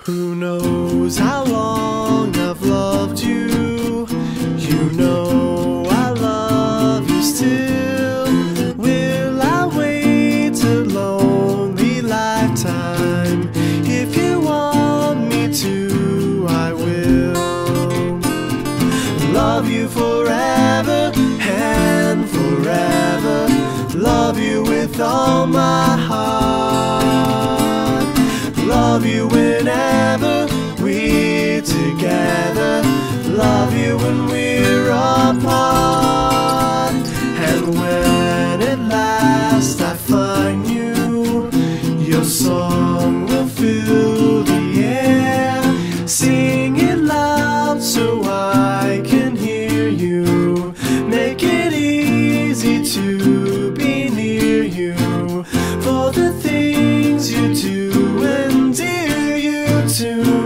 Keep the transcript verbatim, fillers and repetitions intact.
Who knows how long I've loved you? You know I love you still. Will I wait a lonely lifetime? If you want me to, I will. Love you forever and forever. Love you with all my heart. Love you whenever we're together. Love you when we're apart. And when at last I find you, your song will fill the air. Sing it loud so I can hear you. Make it easy to be near you. For the things you do endear you to